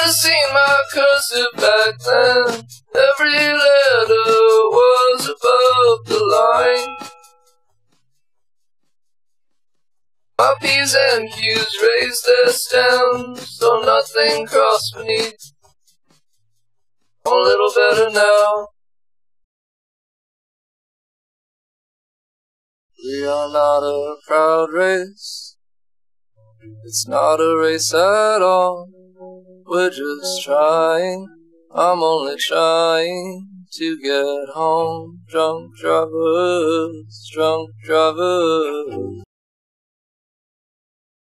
have seen my cursive back then. Every letter was above the line. My P's and Q's raised their stems, so nothing crossed beneath. A little better now. We are not a proud race. It's not a race at all. We're just trying. I'm only trying to get home. Drunk drivers, drunk drivers.